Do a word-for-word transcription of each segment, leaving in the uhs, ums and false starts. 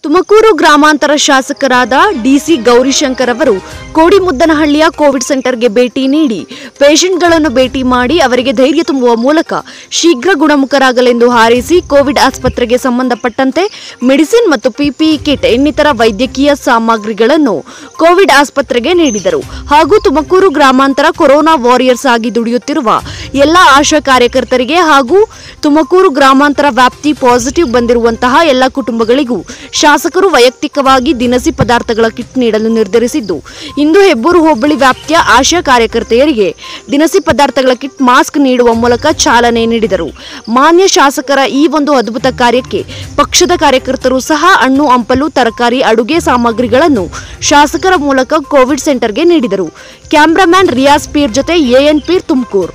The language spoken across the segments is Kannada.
ತುಮಕೂರು ಗ್ರಾಮಾಂತರ ಶಾಸಕರಾದ ಡಿಸಿ ಗೌರಿಶಂಕರ್ ಅವರು ಕೋಡಿಮುದ್ದನಹಳ್ಳಿಯ ಕೋವಿಡ್ ಸೆಂಟರ್ಗೆ ಭೇಟಿ ನೀಡಿ ಪೇಷಂಟ್ಗಳನ್ನು ಭೇಟಿ ಮಾಡಿ ಅವರಿಗೆ ಧೈರ್ಯ ತುಂಬುವ ಮೂಲಕ ಶೀಘ್ರ ಗುಣಮುಖರಾಗಲೆಂದು ಹಾರೈಸಿ ಕೋವಿಡ್ ಆಸ್ಪತ್ರೆಗೆ ಸಂಬಂಧಪಟ್ಟಂತೆ ಮೆಡಿಸಿನ್ ಮತ್ತು ಪಿಪಿಇ ಕಿಟ್ ಇನ್ನಿತರ ವೈದ್ಯಕೀಯ ಸಾಮಗ್ರಿಗಳನ್ನು ಕೋವಿಡ್ ಆಸ್ಪತ್ರೆಗೆ ನೀಡಿದರು. ಹಾಗೂ ತುಮಕೂರು ಗ್ರಾಮಾಂತರ ಕೊರೋನಾ ವಾರಿಯರ್ಸ್ ಆಗಿ ದುಡಿಯುತ್ತಿರುವ ಎಲ್ಲ ಆಶಾ ಕಾರ್ಯಕರ್ತರಿಗೆ ಹಾಗೂ ತುಮಕೂರು ಗ್ರಾಮಾಂತರ ವ್ಯಾಪ್ತಿ ಪಾಸಿಟಿವ್ ಬಂದಿರುವಂತಹ ಎಲ್ಲ ಕುಟುಂಬಗಳಿಗೂ ಶಾಸಕರು ವೈಯಕ್ತಿಕವಾಗಿ ದಿನಸಿ ಪದಾರ್ಥಗಳ ಕಿಟ್ ನೀಡಲು ನಿರ್ಧರಿಸಿದ್ದು, ಇಂದು ಹೆಬ್ಬೂರು ಹೋಬಳಿ ವ್ಯಾಪ್ತಿಯ ಆಶಾ ಕಾರ್ಯಕರ್ತೆಯರಿಗೆ ದಿನಸಿ ಪದಾರ್ಥಗಳ ಕಿಟ್ ಮಾಸ್ಕ್ ನೀಡುವ ಮೂಲಕ ಚಾಲನೆ ನೀಡಿದರು. ಮಾನ್ಯ ಶಾಸಕರ ಈ ಒಂದು ಅದ್ಭುತ ಕಾರ್ಯಕ್ಕೆ ಪಕ್ಷದ ಕಾರ್ಯಕರ್ತರು ಸಹ ಹಣ್ಣು ಹಂಪಲು ತರಕಾರಿ ಅಡುಗೆ ಸಾಮಗ್ರಿಗಳನ್ನು ಶಾಸಕರ ಮೂಲಕ ಕೋವಿಡ್ ಸೆಂಟರ್ಗೆ ನೀಡಿದರು. ಕ್ಯಾಮ್ರಾಮ್ಯಾನ್ ರಿಯಾಜ್ ಪೀರ್ ಜೊತೆ ಎಎನ್ ಪೀರ್, ತುಮಕೂರು.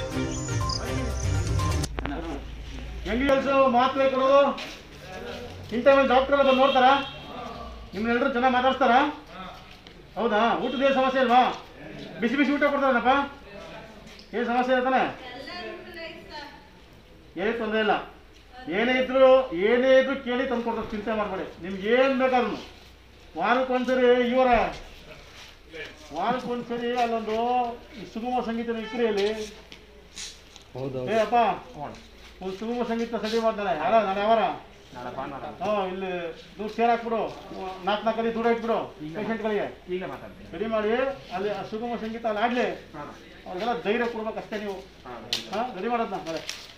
ಮಾತ್ರೆ ಕೊಡೋದು ಇಂಥ ಡಾಕ್ಟರ್ ಬಂದು ನೋಡ್ತಾರ, ನಿಮ್ಮನ್ನೆಲ್ಲರೂ ಚೆನ್ನಾಗಿ ಮಾತಾಡ್ತಾರ. ಹೌದಾ? ಊಟದ ಏನು ಸಮಸ್ಯೆ ಇಲ್ವಾ? ಬಿಸಿ ಬಿಸಿ ಊಟ ಕೊಡ್ತಾರನಪ್ಪ? ಏನು ಸಮಸ್ಯೆ ಇರ್ತಾನೆ? ಏನೇ ತೊಂದರೆ ಇಲ್ಲ. ಏನೇ ಇದ್ರು ಏನೇ ಇದ್ರು ಕೇಳಿ ತಂದು ಕೊಡ್ತಾರೆ, ಚಿಂತೆ ಮಾಡಬೇಡಿ. ನಿಮ್ಗೆ ಏನು ಬೇಕಾದ್ರು ವಾರಕ್ಕೊಂದ್ಸರಿ ಇವರ ವಾರಕ್ಕೊಂದ್ಸರಿ ಅಲ್ಲೊಂದು ಸುಗಮ ಸಂಗೀತ ಇಕ್ರಿಯಲ್ಲಿ ಏ ಅಪ್ಪ ಒಂದು ಸುಗಮ ಸಂಗೀತ ಸಡಿ ಮಾಡ್ತಾನೆ. ಯಾರ ನಾಳೆ ಯಾವಾರ ಹಾಂ ಇಲ್ಲಿ ದುಡ್ಡು ಸೇರ್ ಹಾಕ್ಬಿಡು, ನಾಲ್ಕು ನಾಲ್ಕಲ್ಲಿ ದುಡ್ಡು ಇಟ್ಬಿಡು ಪೇಷಂಟ್ಗಳಿಗೆ ಈಗ ಮಾತಾಡ್ತೀನಿ ರೆಡಿ ಮಾಡಿ. ಅಲ್ಲಿ ಸುಗಮ ಸಂಗೀತ ಅಲ್ಲಿ ಆಡಲಿ, ಅವ್ರಿಗೆಲ್ಲ ಧೈರ್ಯ ಕೊಡ್ಬೇಕು ಅಷ್ಟೇ ನೀವು. ಹಾಂ ರೆಡಿ ಮಾಡೋದನ್ನ ನಾಳೆ